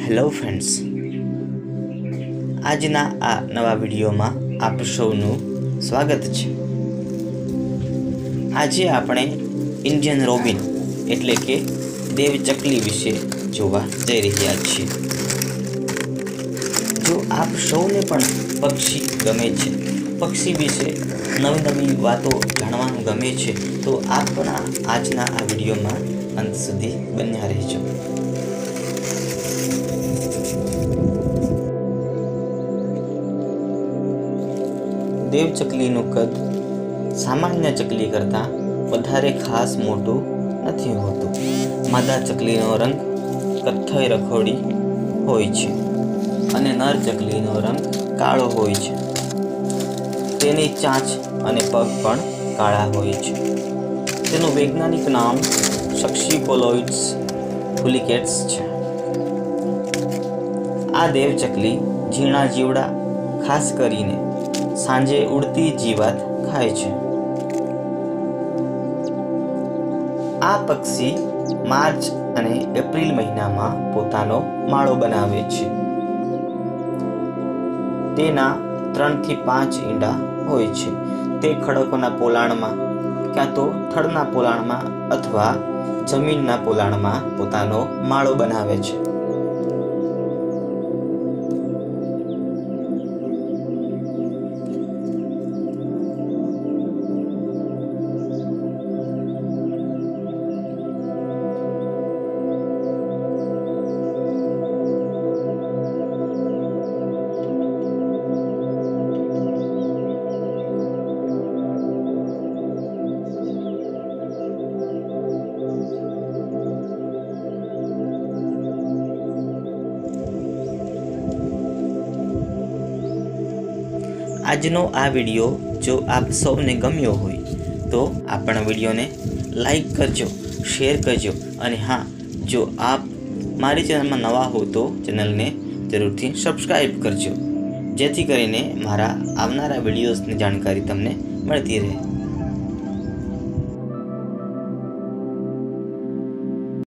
Hello friends, आजना आ नवा video में आप सौनु स्वागत है। आज आपणे इंडियन रोबिन एटले के देव चकली विषे जोवा जई रह्या छीए। जो आप सौने पण पक्षी गमे छे, पक्षी विषे नवी नवी वातो जाणवानुं गमे छे, तो आप पण आजना आ विडियो में अंत सुधी बन्या रहेजो। देव चकलीनुं कद सामान्य चकली करता वधारे खास मोटुं नथी होतुं। मादा चकलीनो रंग कत्थई रखोड़ी होय छे अने नर चकलीनो रंग काळो होय छे। तेनी चांच अने पग पण काळा होय छे। तेनुं वैज्ञानिक नाम सक्सिपोलोइड्स फुलिकेट्स छे। आ देव चकली झीणा जीवड़ा खास करीने सांजे उड़ती जीवात खाय छे। आ पक्षी मार्च अने एप्रिल महीना में पोतानो माळो बनावे छे। तेना 3 થી 5 ईंडा होय छे। ते खडकोना पोलाणमां क्यां तो थड़ना पोलाणमां अथवा जमीनना पोलाणमां पोतानो माळो बनावे छे। आजनो आ विडियो जो आप सौने गम्यो होय तो आपणा विडियो ने लाइक करजो, शेर करजो अने हाँ, जो आप मारी चेनल में नवा हो तो चेनल ने जरूरथी सब्सक्राइब करजो, जेथी करीने मारा आवनारा विडियोज़नी जानकारी तमने मळती रहे।